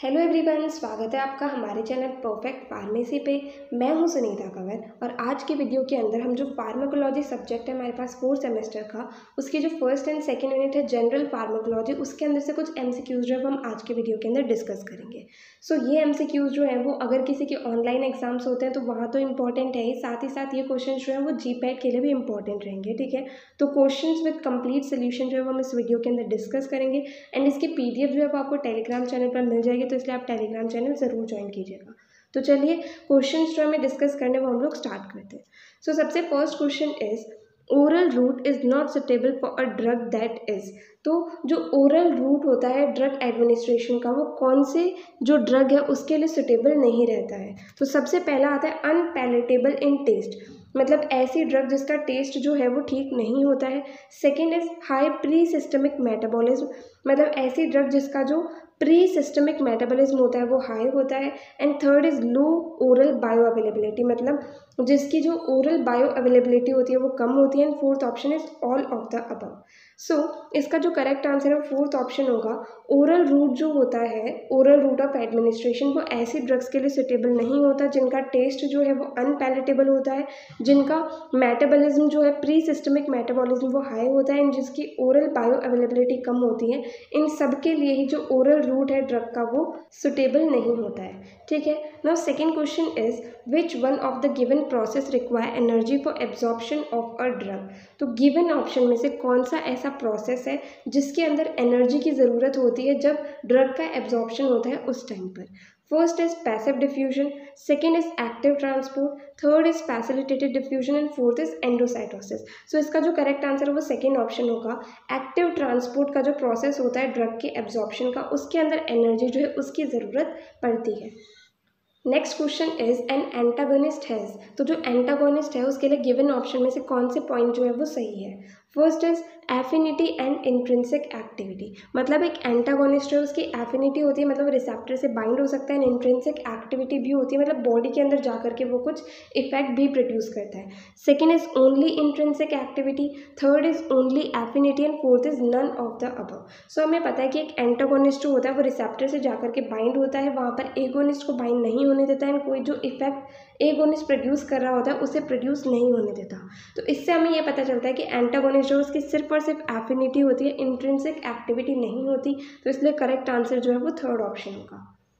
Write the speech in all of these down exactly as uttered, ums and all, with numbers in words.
Hello everyone, स्वागत है आपका हमारे चैनल परफेक्ट फार्मेसी पे। मैं हूं सुनीता कंवर और आज के वीडियो के अंदर हम जो फार्माकोलॉजी सब्जेक्ट है हमारे पास फोर्थ सेमेस्टर का, उसकी जो फर्स्ट एंड सेकंड यूनिट है जनरल फार्माकोलॉजी, उसके अंदर से कुछ एमसीक्यूज जो है वो हम आज के वीडियो के अंदर डिस्कस करेंगे। सो so, ये एमसीक्यूज जो है वो अगर किसी के ऑनलाइन एग्जाम्स होते हैं तो वहाँ तो इंपॉर्टेंट है ही, साथ ही साथ ये क्वेश्चन जो है वो जी पैट के लिए भी इंपॉर्टेंट रहेंगे। ठीक है, तो क्वेश्चन विद कंप्लीट सोल्यूशन जो है वो हम इस वीडियो के अंदर डिस्कस करेंगे एंड इसकी पीडीएफ जो है वो आपको टेलीग्राम चैनल पर मिल जाएगी, तो इसलिए आप टेलीग्राम चैनल ज़रूर ज्वाइन कीजिएगा। तो चलिए क्वेश्चंस जो हमें डिस्कस करने वो हम लोग स्टार्ट करते हैं। सो so, सबसे first question is oral route is not suitable for a drug that is. तो जो ओरल रूट होता है ड्रग एडमिनिस्ट्रेशन का, वो कौन से जो ड्रग है उसके लिए सुटेबल नहीं रहता है। तो सबसे पहला आता है अनपैलेटेबल इन टेस्ट, मतलब ऐसी ड्रग जिसका टेस्ट जो है वो ठीक नहीं होता है। Second is high pre systemic metabolism, मतलब ऐसी ड्रग जिसका जो प्री सिस्टमिक मेटाबॉलिज्म होता है वो हाई होता है। And third is low oral bioavailability, मतलब जिसकी जो ओरल बायो अवेलेबिलिटी होती है वो कम होती है। And fourth option is all of the above. So इसका जो करेक्ट आंसर है फोर्थ ऑप्शन होगा। ओरल रूट जो होता है, ओरल रूट ऑफ एडमिनिस्ट्रेशन, वो ऐसी ड्रग्स के लिए सुटेबल नहीं होता जिनका टेस्ट जो है वो अनपैलेटेबल होता है, जिनका मेटाबॉलिज्म जो है प्री सिस्टमिक मेटाबॉलिज्म वो हाई होता है, एंड जिसकी ओरल बायो अवेलेबिलिटी कम होती है। इन सब के लिए ही जो ओरल रूट है ड्रग का वो सुटेबल नहीं होता है। ठीक है, now second question is which one of the given process require energy for absorption of a drug. तो गिवन ऑप्शन में से कौन सा ऐसा प्रोसेस है जिसके अंदर एनर्जी की ज़रूरत होती है जब ड्रग का एब्जॉर्प्शन होता है उस टाइम पर। First is passive diffusion, second is active transport, third is facilitated diffusion and fourth is endocytosis. So इसका जो करेक्ट आंसर है वो सेकेंड ऑप्शन होगा। एक्टिव ट्रांसपोर्ट का जो प्रोसेस होता है ड्रग के एब्जॉर्प्शन का, उसके अंदर एनर्जी जो है उसकी ज़रूरत पड़ती है। Next question is an antagonist has. तो जो एंटागोनिस्ट है उसके लिए गिवन ऑप्शन में से कौन से पॉइंट जो है वो सही है। First is affinity and intrinsic activity, मतलब एक एंटागोनिस्ट है उसकी एफिनिटी होती है, मतलब रिसेप्टर से बाइंड हो सकता है। एंड इंट्रिंसिक एक्टिविटी भी होती है, मतलब बॉडी के अंदर जा करके वो कुछ इफेक्ट भी प्रोड्यूस करता है। Second is only intrinsic activity, third is only affinity and fourth is none of the above. So हमें पता है कि एक एंटागोनिस्ट जो होता है वो रिसेप्टर से जा करके बाइंड होता है, वहाँ पर एगोनिस्ट को बाइंड नहीं होने देता है, कोई जो इफेक्ट एगोनिस्ट प्रोड्यूस कर रहा होता है उसे प्रोड्यूस नहीं होने देता। तो इससे हमें ये पता चलता है कि एंटागोनिस्ट जो उसकी सिर्फ और सिर्फ एफिनिटी होती है, इंट्रिंसिक एक्टिविटी नहीं होती। तो इसलिए करेक्ट आंसर जो है वो थर्ड ऑप्शन होगा।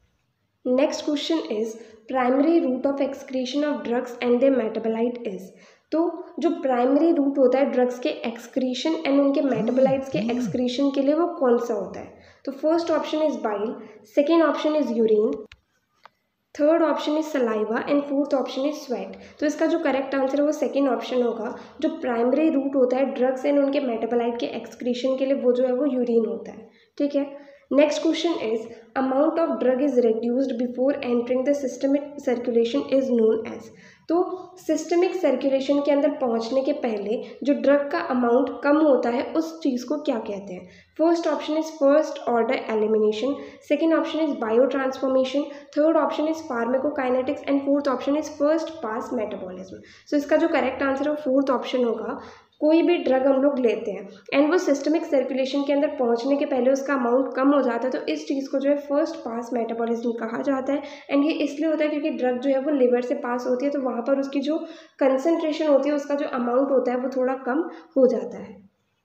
Next question is primary route of excretion of drugs and their metabolite is. तो जो प्राइमरी रूट होता है ड्रग्स के एक्सक्रीशन एंड उनके मेटाबोलाइट्स के एक्सक्रीशन के लिए वो कौन सा होता है। तो first option is bile, second option is urine, third option is saliva and fourth option is sweat. तो इसका जो करेक्ट आंसर है वो सेकेंड ऑप्शन होगा। जो प्राइमरी रूट होता है ड्रग्स एंड उनके मेटाबोलाइट के एक्सक्रीशन के लिए वो जो है वो यूरिन होता है। ठीक है, next question is amount of drug is reduced before entering the systemic circulation is known as. तो सिस्टमिक सर्कुलेशन के अंदर पहुंचने के पहले जो ड्रग का अमाउंट कम होता है उस चीज़ को क्या कहते हैं। First option is first order elimination, second option is biotransformation, third option is pharmacokinetics and fourth option is first pass metabolism. So इसका जो करेक्ट आंसर है फोर्थ ऑप्शन होगा। कोई भी ड्रग हम लोग लेते हैं एंड वो सिस्टमिक सर्कुलेशन के अंदर पहुंचने के पहले उसका अमाउंट कम हो जाता है, तो इस चीज़ को जो है फर्स्ट पास मेटाबॉलिज्म कहा जाता है। एंड ये इसलिए होता है क्योंकि ड्रग जो है वो लिवर से पास होती है, तो वहाँ पर उसकी जो कंसनट्रेशन होती है, उसका जो अमाउंट होता है वो थोड़ा कम हो जाता है।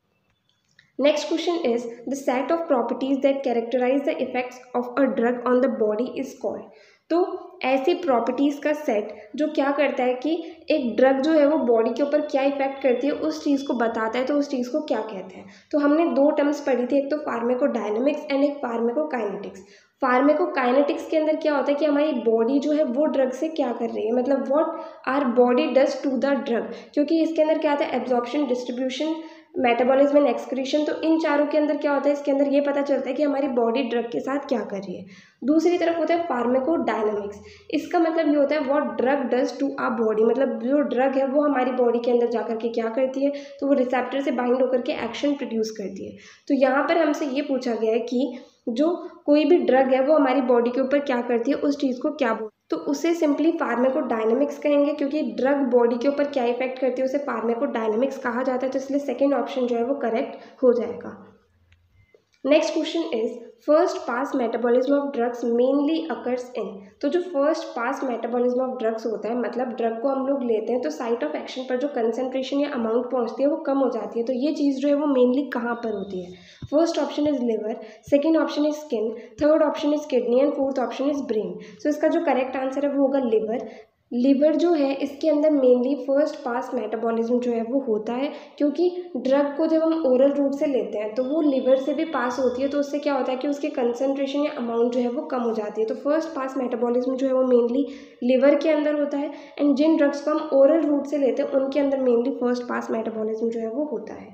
Next question is the set of properties that characterize the effects of a drug on the body is called. तो ऐसी प्रॉपर्टीज़ का सेट जो क्या करता है कि एक ड्रग जो है वो बॉडी के ऊपर क्या इफेक्ट करती है उस चीज़ को बताता है, तो उस चीज़ को क्या कहते हैं। तो हमने दो टर्म्स पढ़ी थी, एक तो फार्माकोडायनेमिक्स एंड एक फार्माकोकाइनेटिक्स। फार्माकोकाइनेटिक्स के अंदर क्या होता है कि हमारी बॉडी जो है वो ड्रग से क्या कर रही है, मतलब what are body does to the drug, क्योंकि इसके अंदर क्या आता है absorption, distribution, metabolism and excretion. तो इन चारों के अंदर क्या होता है, इसके अंदर ये पता चलता है कि हमारी बॉडी ड्रग के साथ क्या कर रही है। दूसरी तरफ होता है फार्माकोडायनेमिक्स, इसका मतलब ये होता है what drug does to our body, मतलब जो ड्रग है वो हमारी बॉडी के अंदर जा करके क्या करती है, तो वो रिसेप्टर से बाइंड होकर के एक्शन प्रोड्यूस करती है। तो यहाँ पर हमसे ये पूछा गया है कि जो कोई भी ड्रग है वो हमारी बॉडी के ऊपर क्या करती है, उस चीज़ को क्या बोलते हैं, तो उसे सिंपली फार्माकोडायनेमिक्स कहेंगे, क्योंकि ड्रग बॉडी के ऊपर क्या इफेक्ट करती है उसे फार्माकोडायनेमिक्स कहा जाता है। तो इसलिए सेकेंड ऑप्शन जो है वो करेक्ट हो जाएगा। Next question is first pass metabolism of drugs mainly occurs in. तो जो first pass metabolism of drugs होता है, मतलब ड्रग को हम लोग लेते हैं तो साइट ऑफ एक्शन पर जो कंसंट्रेशन या अमाउंट पहुंचती है वो कम हो जाती है, तो ये चीज़ जो है वो मेनली कहाँ पर होती है? First option is liver, second option is skin, third option is kidney and fourth option is brain. So इसका जो करेक्ट आंसर है वो होगा लिवर। लिवर जो है इसके अंदर मेनली फर्स्ट पास मेटाबॉलिज्म जो है वो होता है, क्योंकि ड्रग को जब हम ओरल रूट से लेते हैं तो वो लिवर से भी पास होती है, तो उससे क्या होता है कि उसके कंसंट्रेशन या अमाउंट जो है वो कम हो जाती है। तो फर्स्ट पास मेटाबॉलिज्म जो है वो मेनली लिवर के अंदर होता है, एंड जिन ड्रग्स को हम ओरल रूट से लेते हैं उनके अंदर मेनली फर्स्ट पास मेटाबॉलिज्म जो है वो होता है।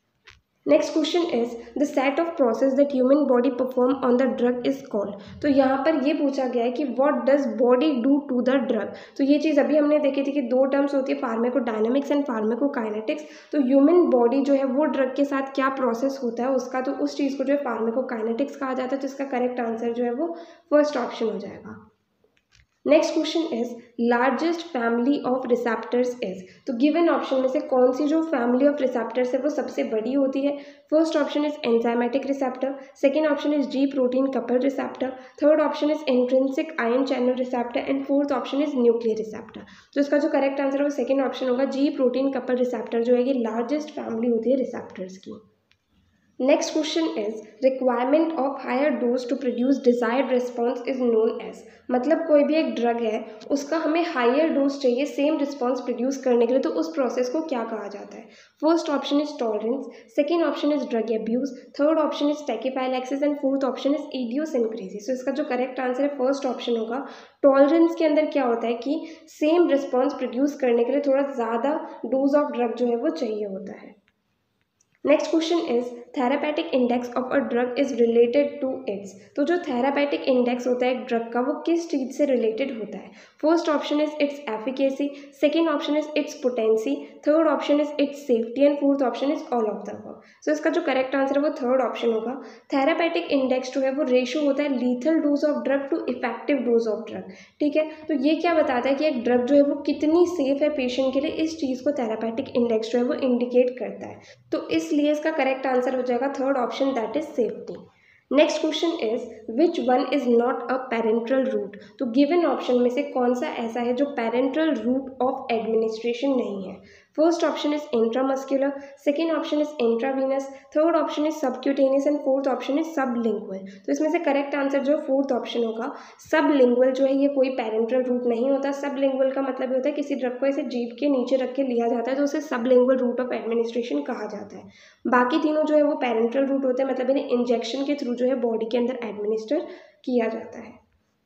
Next question is the set of process that human body perform on the drug is called. तो यहाँ पर ये पूछा गया है कि what does body do to the drug. तो ये चीज़ अभी हमने देखी थी कि दो टर्म्स होती है, फार्माकोडायनामिक्स एंड फार्माकोकाइनेटिक्स। तो ह्यूमन बॉडी जो है वो ड्रग के साथ क्या प्रोसेस होता है उसका, तो उस चीज़ को जो है फार्माकोकाइनेटिक्स कहा जाता है। तो इसका करेक्ट आंसर जो है वो फर्स्ट ऑप्शन हो जाएगा। Next question is largest family of receptors is. तो गिवन ऑप्शन में से कौन सी जो फैमिली ऑफ रिसेप्टर्स है वो सबसे बड़ी होती है? First option is enzymatic receptor, second option is G protein couple receptor, third option is intrinsic ion channel receptor and fourth option is nuclear receptor. तो इसका जो करेक्ट आंसर है वो सेकेंड ऑप्शन होगा, जी प्रोटीन कपल रिसेप्टर जो है ये largest family होती है रिसेप्टर्स की। Next question is requirement of higher dose to produce desired response is known as. मतलब कोई भी एक ड्रग है उसका हमें हायर डोज चाहिए सेम रिस्पॉन्स प्रोड्यूस करने के लिए, तो उस प्रोसेस को क्या कहा जाता है? First option is tolerance, second option is drug abuse, third option is tachyphylaxis and fourth option is idiosyncrasy. So इसका जो करेक्ट आंसर है फर्स्ट ऑप्शन होगा। टॉलरेंस के अंदर क्या होता है कि सेम रिस्पॉन्स प्रोड्यूस करने के लिए थोड़ा ज़्यादा डोज ऑफ ड्रग जो है वो चाहिए होता है। Next question is therapeutic index of a drug is related to its. तो जो थेरापेटिक इंडेक्स होता है एक ड्रग का वो किस चीज़ से रिलेटेड होता है? First option is its efficacy, second option is its potency, third option is its safety and fourth option is all of the above. So इसका जो करेक्ट आंसर है वो थर्ड ऑप्शन होगा। थेरापेटिक इंडेक्स जो है वो रेशो होता है lethal dose of drug to effective dose of drug. ठीक है, तो ये क्या बताता है कि एक ड्रग जो है वो कितनी सेफ है पेशेंट के लिए, इस चीज़ को थेरापेटिक इंडेक्स जो है वो इंडिकेट करता है। तो इसलिए इसका करेक्ट आंसर हो जाएगा third option, that is safety. Next question is which one is not a parenteral route. तो गिवन ऑप्शन में से कौन सा ऐसा है जो पेरेंट्रल रूट ऑफ एडमिनिस्ट्रेशन नहीं है? First option is intramuscular, second option is intravenous, third option is subcutaneous and fourth option is sublingual. तो इसमें से करेक्ट आंसर जो फोर्थ ऑप्शन होगा। सबलिंगुअल जो है ये कोई पेरेंट्रल रूट नहीं होता। सबलिंगुअल का मतलब होता है किसी ड्रग को ऐसे जीभ के नीचे रख के लिया जाता है, तो उसे सबलिंगुअल रूट ऑफ एडमिनिस्ट्रेशन कहा जाता है। बाकी तीनों जो है वो पेरेंट्रल रूट होते हैं, मतलब इन्हें इंजेक्शन के थ्रू जो है बॉडी के अंदर एडमिनिस्टर किया जाता है।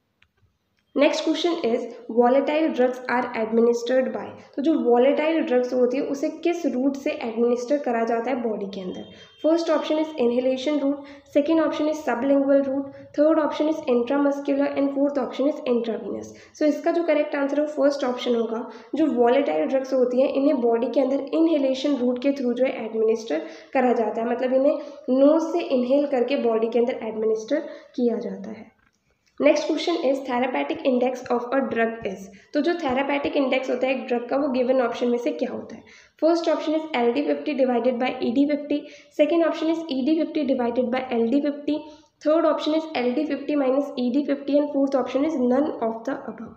Next question is volatile drugs are administered by. तो जो वॉलेटाइल ड्रग्स होती है उसे किस रूट से एडमिनिस्टर करा जाता है बॉडी के अंदर? First option is inhalation route, second option is sublingual route, third option is intramuscular and fourth option is intravenous. So इसका जो करेक्ट आंसर है फर्स्ट ऑप्शन होगा। जो वॉलेटाइल ड्रग्स होती हैं इन्हें बॉडी के अंदर इनहेलेशन रूट के थ्रू जो है एडमिनिस्टर करा जाता है, मतलब इन्हें नोज से इनहेल करके बॉडी के अंदर एडमिनिस्टर किया जाता है। Next question is therapeutic index of a drug is. तो जो थेरापेटिक इंडेक्स होता है एक ड्रग का वो गिवन ऑप्शन में से क्या होता है? First option is L D fifty divided by E D fifty, second option is E D fifty divided by L D fifty, third option is L D fifty minus E D fifty and fourth option is none of the above.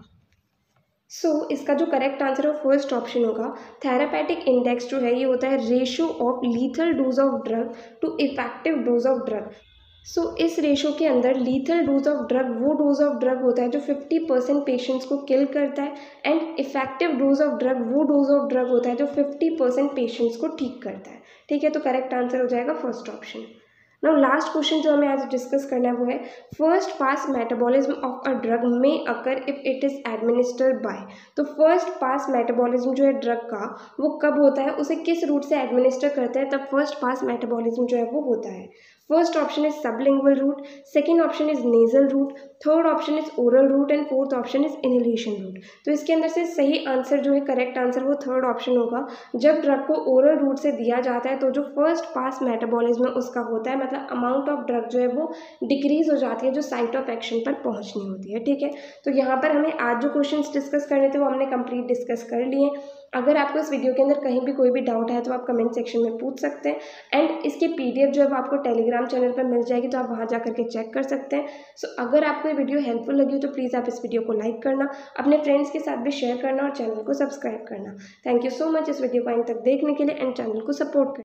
So so, इसका जो correct answer है first option होगा। Therapeutic index जो है ये होता है ratio of lethal dose of drug to effective dose of drug. So so, इस रेशो के अंदर लीथल डोज ऑफ ड्रग वो डोज ऑफ ड्रग होता है जो फिफ्टी परसेंट पेशेंट्स को किल करता है, and effective dose of drug वो डोज ऑफ ड्रग होता है जो फिफ्टी परसेंट पेशेंट्स को ठीक करता है। ठीक है, तो करेक्ट आंसर हो जाएगा first option. Now last question जो हमें आज डिस्कस करना है वो है first pass metabolism of a drug में occur if it is administered by. तो फर्स्ट पास मेटाबॉलिज्म जो है ड्रग का वो कब होता है, उसे किस रूट से एडमिनिस्टर करते हैं तब फर्स्ट पास मेटाबॉलिज्म जो है वो होता है? First option is sublingual route, second option is nasal route, third option is oral route and fourth option is inhalation route. तो इसके अंदर से सही आंसर जो है करेक्ट आंसर वो थर्ड ऑप्शन होगा। जब ड्रग को ओरल रूट से दिया जाता है तो जो फर्स्ट पास मेटाबॉलिज्म उसका होता है, मतलब अमाउंट ऑफ ड्रग जो है वो डिक्रीज हो जाती है जो साइट ऑफ एक्शन पर पहुंचनी होती है। ठीक है, तो यहाँ पर हमें आज जो क्वेश्चन डिस्कस करने थे वो हमने कंप्लीट डिस्कस कर लिए। अगर आपको इस वीडियो के अंदर कहीं भी कोई भी डाउट है तो आप कमेंट सेक्शन में पूछ सकते हैं, एंड इसके पीडीएफ जो है वो आपको टेलीग्राम टेलीग्राम चैनल पर मिल जाएगी, तो आप वहाँ जा करके चेक कर सकते हैं। सो अगर आपको ये वीडियो हेल्पफुल लगी हो तो प्लीज़ आप इस वीडियो को लाइक करना, अपने फ्रेंड्स के साथ भी शेयर करना और चैनल को सब्सक्राइब करना। थैंक यू सो मच इस वीडियो को अंत तक देखने के लिए एंड चैनल को सपोर्ट करना।